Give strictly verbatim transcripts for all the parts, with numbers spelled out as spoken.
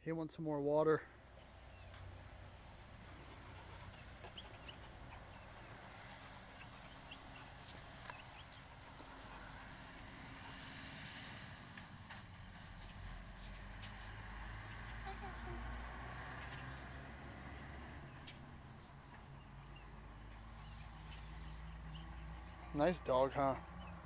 He wants some more water. Nice dog, huh?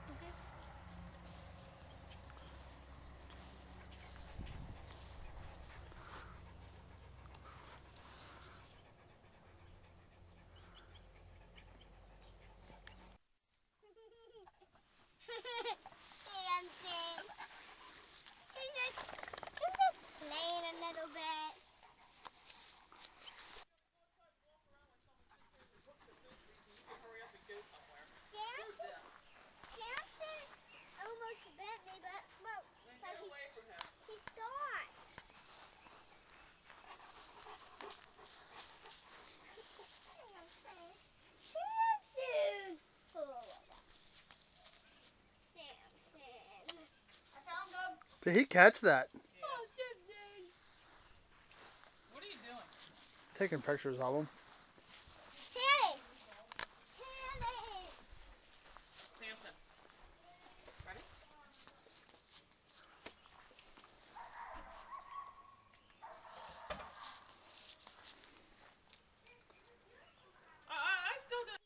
Samson. He's just, he's just playing a little bit. Samson, Samson almost bit me, but, but, but he, he stopped. Samson. Samson. Did he catch that? Yeah. Oh, Samson. What are you doing? Taking pictures of him. Hanny. Hanny. Samson. Ready? I, I, I still did.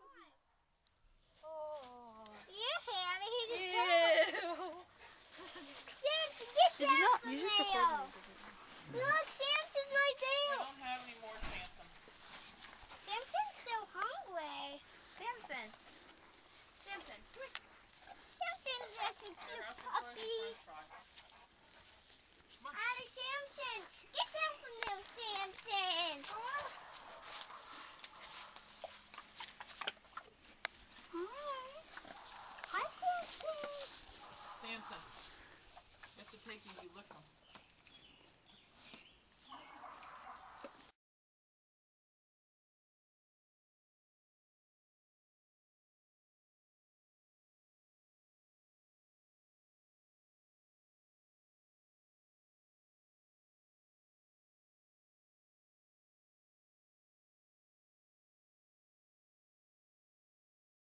Oh. Yeah, Hanny. He just Ew. Samson, get Did you down not? from You just there. recorded me. Look, Samson's right I there. don't have any more Samson. Samson's so hungry. Samson. Samson. Come here. Samson's just a Here, cute have some puppy. French fries. Allie, Samson, get down from there, Samson.